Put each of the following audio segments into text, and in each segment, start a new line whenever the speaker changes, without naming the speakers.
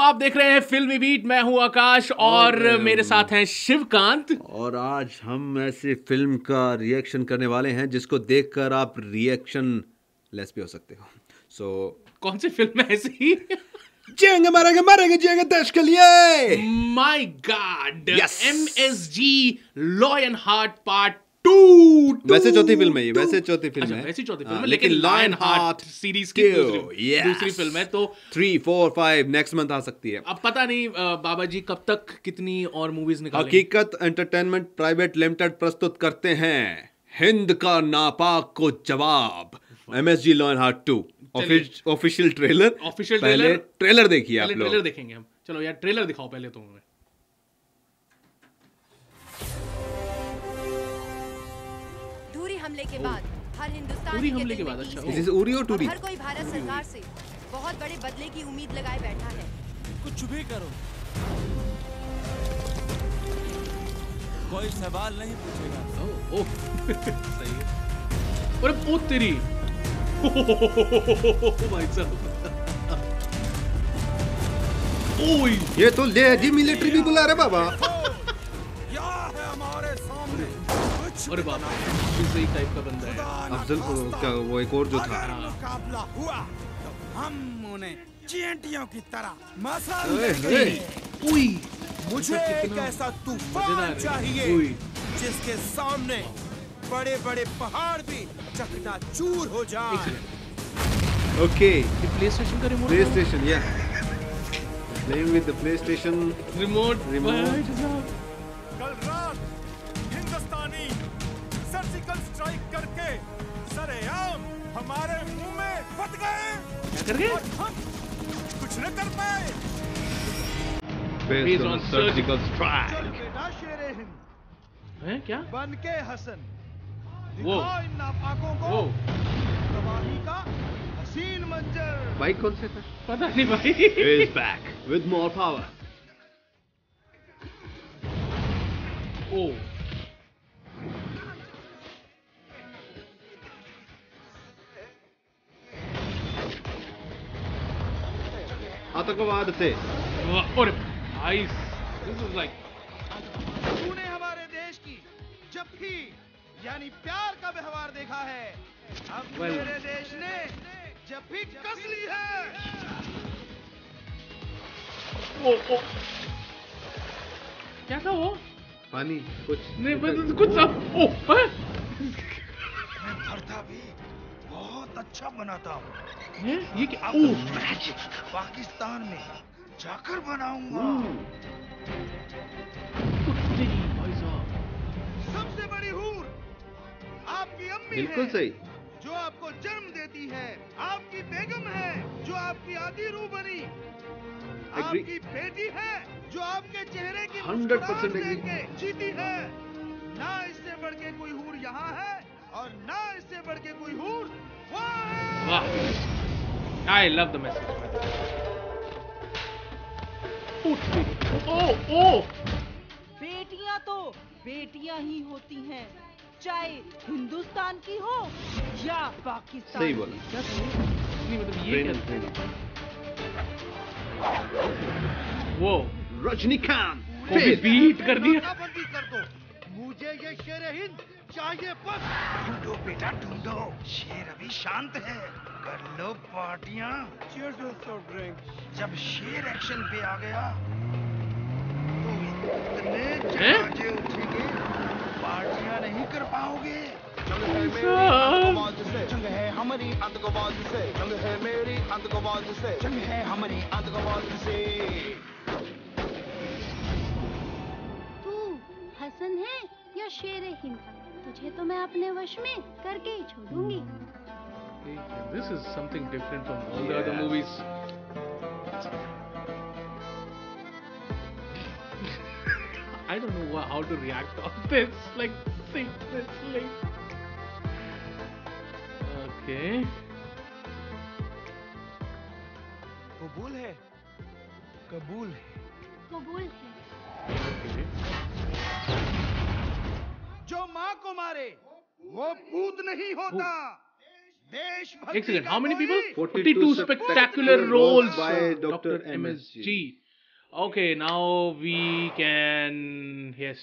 आप देख रहे हैं फिल्मी बीट। मैं हूं आकाश और मेरे साथ हैं शिवकांत।
और आज हम ऐसे फिल्म का रिएक्शन करने वाले हैं जिसको देखकर आप रिएक्शन लेस भी हो सकते हो। सो
कौन सी फिल्म है ऐसी?
जिएंगे मरेंगे मरेंगे जिएंगे देश के लिए।
My god,
Yes.
MSG lion heart part 2।
वैसे चौथी फिल्म है ये, वैसे चौथी फिल्म है।
वैसी चौथी फिल्म
हाँ,
है, लेकिन लॉयन हार्ट सीरीज की दूसरी फिल्म है। तो
3, 4, 5 नेक्स्ट मंथ आ सकती है।
अब पता नहीं बाबा जी कब तक कितनी और मूवीज निकालेंगे।
हकीकत एंटरटेनमेंट प्राइवेट लिमिटेड प्रस्तुत करते हैं हिंद का नापाक को जवाब, MSG lion heart 2 official trailer. पहले ट्रेलर देखिए आप लोग।
ट्रेलर देखेंगे हम। चलो यार ट्रेलर दिखाओ पहले तो हमें।
धूरी हमले के बाद हर हिंदुस्तानी
धूरी
के
हमले
दिल
के
में
बाद,
टीस
अच्छा,
है।
This is उरी और टूरी?
अब हर कोई भारत सरकार से बहुत बड़े बदले की उम्मीद लगाए बैठा है।
कुछ भी करो, कोई सवाल नहीं पूछेगा।
ओह सही है। अरे ओ तेरी भाई साहब, ओए
ये तो लेजी मिलिट्री भी बुला रहे बाबा।
क्या है हमारे सामने? कुछ
अरे बाप रे, इस टाइप का बंदा है।
अफजल का वो एक और जो था।
अगर मुकाबला हुआ तो हम उन्हें चींटियों की तरह मसल
ओए,
देंगे।
ओए
मुझे एक
कितना
ऐसा तूफान
मजेदार है।
चाहिए
ओए।
जिसके सामने बड़े बड़े पहाड़ भी चकनाचूर हो जाए।
ओके,
ये प्लेस्टेशन का remote
PlayStation, yeah. Playing with the PlayStation.
Remote
Remote.
कल रात हिंदुस्तानी सर्जिकल स्ट्राइक करके सरेआम हमारे मुंह में फट गए
क्या कर गए?
और हम कुछ न कर पाए।
Based on surgical strike.
बेटा शेरे हिंद
हैं क्या?
बन के हसन
वो।
दिखाओ इन नापाकों को
ओ
तबाही का हसीन मंजर।
बाइक कौन से था?
पता नहीं भाई।
Is back with more power.
ओ
आतंकवाद से
और भाई दिस इज लाइक
तूने हमारे देश की जब भी यानी प्यार का व्यवहार देखा है, अब
Well.
मेरे देश ने जब भी कस ली है।
ओ ओ क्या था वो?
पानी कुछ
नहीं बस कुछ सब ओ हैं?
मैं भरता भी बहुत अच्छा बनाता हूँ।
हैं? ये क्या?
अब
ओ
मैजिक पाकिस्तान में जाकर बनाऊंगा।
भाई साहब
सबसे बड़ी हूर आपकी अम्मी
बिल्कुल
है,
सही।
जो आपको जन्म देती है। आपकी बेगम है जो आपकी आधी रूह बनी। आपकी बेटी है जो आपके चेहरे की
100%
मुस्कुराहट
agree.
देख के जीती है। ना इससे बढ़ के कोई हूर यहाँ है और ना इससे बढ़ के कोई हूर वहाँ है।
वाह, आई लव द मैसेज। ओ ओ
बेटियां तो बेटियां ही होती हैं, चाहे हिंदुस्तान की हो या पाकिस्तान
सही
की।
बोला।
क्या नहीं मतलब ये क्या? वो
रजनीकांत
को भी बीट कर दिया।
नाकाबंदी कर दो। मुझे ये शेर हिंद चाहिए बस। ढूंढो बेटा ढूंढो, शेर अभी शांत है। कर लो पार्टियां। जब शेर एक्शन पे आ गया तो इतने जनाजे उठेंगे, पार्टियां नहीं कर पाओगे।
जंग है मेरी आतंकवाद से, जंग है हमारी आतंकवाद से, जंग है मेरी आतंकवाद से, जंग है हमारी आतंकवाद से।
तू हसन है या शेर हिंद, तुझे तो मैं अपने वश में करके ही छोड़ूंगी।
This is something different from all the other movies. I don't know how to react on this. Like, seriously. Okay.
कबूल है, कबूल है।
कबूल है।
Okay.
जो माँ को मारे वो पूत नहीं होता।
एक second, how many people?
42
42 spectacular roles
by
Dr. MSG. Okay, now we can, yes.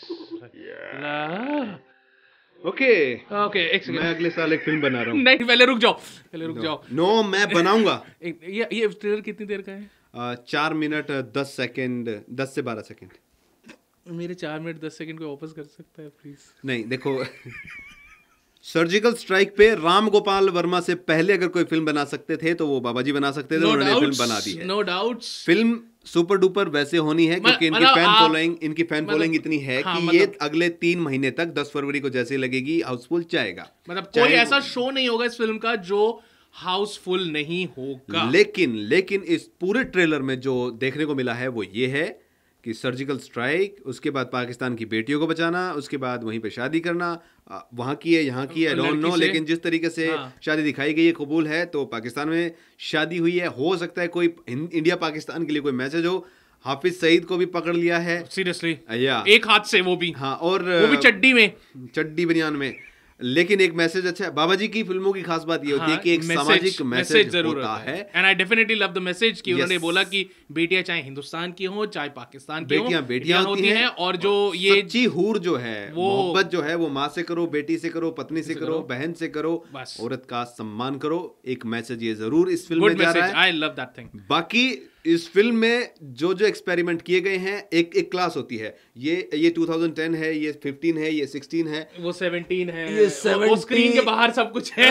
Okay
Okay, एक
मैं
सेकंड.
अगले साल एक फिल्म बना रहा हूँ.
नहीं, पहले रुक जाओ.
नो मैं बनाऊंगा.
ये ट्रेलर कितनी देर का है?
4 मिनट 10 सेकंड, 10 से 12 सेकंड.
मेरे 4 मिनट 10 सेकंड को वापस कर सकता है प्लीज?
नहीं देखो, सर्जिकल स्ट्राइक पे राम गोपाल वर्मा से पहले अगर कोई फिल्म बना सकते थे तो वो बाबा जी बना सकते थे. उन्होंने फिल्म बना दी है.
No doubts.
फिल्म सुपर डुपर वैसे होनी है क्योंकि इनकी फैन फॉलोइंग इतनी है कि ये अगले 3 महीने तक 10 फरवरी को जैसे लगेगी हाउसफुल जाएगा.
मतलब कोई ऐसा शो नहीं होगा इस फिल्म का जो हाउसफुल नहीं होगा.
लेकिन इस पूरे ट्रेलर में जो देखने को मिला है वो ये है कि सर्जिकल स्ट्राइक, उसके बाद पाकिस्तान की बेटियों को बचाना, उसके बाद वहीं पे शादी करना, वहां की है यहाँ की है, आई डोंट नो, लेकिन जिस तरीके से शादी दिखाई गई है कबूल है. तो पाकिस्तान में शादी हुई है. हो सकता है कोई इंडिया पाकिस्तान के लिए कोई मैसेज हो. हाफिज सईद को भी पकड़ लिया है
सीरियसली,
या
एक हाथ से, वो भी.
हाँ, और
वो भी चड्डी
बनियान में. लेकिन एक मैसेज अच्छा है. बाबा जी की फिल्मों की खास बात ये होती है कि एक सामाजिक मैसेज जरूर होता है.
And I definitely love the message कि उन्होंने बोला कि बेटियां चाहे हिंदुस्तान की हो चाहे पाकिस्तान की हो,
बेटियां होती हैं.
और जो ये
सच्ची हूर जो है, मोहब्बत जो है, वो माँ से करो, बेटी से करो, पत्नी से करो, बहन से करो, औरत का सम्मान करो. एक मैसेज ये जरूर इस फिल्म में जा रहा है.
I love that thing.
बाकी इस फिल्म में जो एक्सपेरिमेंट किए गए हैं, एक क्लास होती है. ये 2010 है, ये 15 है, ये 16 है,
वो 17 है,
ये 17,
वो स्क्रीन के बाहर सब कुछ है.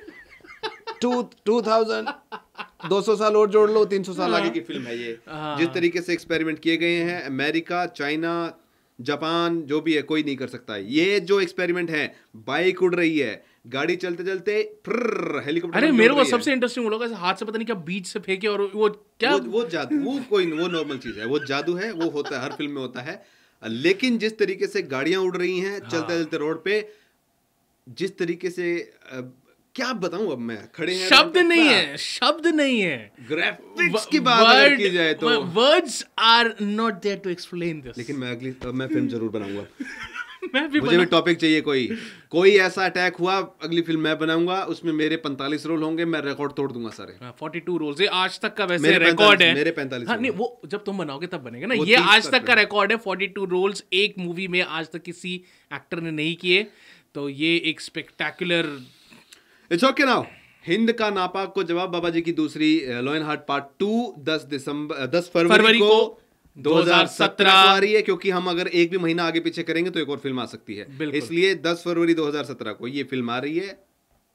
2000 200 साल और जोड़ लो, 300 साल आगे की फिल्म है ये. जिस तरीके से एक्सपेरिमेंट किए गए हैं, अमेरिका, चाइना, जापान, जो भी है, कोई नहीं कर सकता. ये जो एक्सपेरिमेंट है, बाइक उड़ रही है, गाड़ी चलते चलते हेलीकॉप्टर.
अरे मेरे को सबसे इंटरेस्टिंग लोग हाथ से पता नहीं क्या बीच से फेंके, और वो क्या,
वो जादू, वो नॉर्मल चीज है, वो जादू है, वो होता है, हर फिल्म में होता है. लेकिन जिस तरीके से गाड़ियां उड़ रही हैं चलते चलते रोड पे, जिस तरीके से क्या बताऊं अब मैं, खड़े हैं,
शब्द नहीं है.
ग्राफिक्स की बात अगर की जाए तो
words are not there to explain this.
लेकिन मैं फिल्म जरूर बनाऊंगा.
मुझे
भी टॉपिक चाहिए. कोई ऐसा अटैक हुआ, अगली फिल्म मैं बनाऊंगा, उसमें मेरे 45 रोल होंगे, मैं रिकॉर्ड तोड़ दूंगा सारे.
42 रोल्स, ये आज तक का वैसे रिकॉर्ड है.
मेरे 45.
हाँ, नहीं, वो जब तुम बनाओगे तब बनेगा ना. ये आज तक का रिकॉर्ड है. 42 रोल्स एक मूवी में आज तक किसी एक्टर ने नहीं किए. तो ये एक spectacular.
It's okay now. Hind का नापाक को जवाब, बाबा जी की दूसरी लॉयनहार्ट पार्ट 2 10 फरवरी को 2017 आ रही है. क्योंकि हम अगर एक भी महीना आगे पीछे करेंगे तो एक और फिल्म आ सकती है. इसलिए 10 फरवरी 2017 को ये फिल्म आ रही है.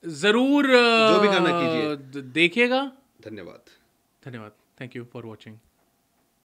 जरूर
जो भी करना कीजिए,
देखिएगा.
धन्यवाद.
Thank you for watching.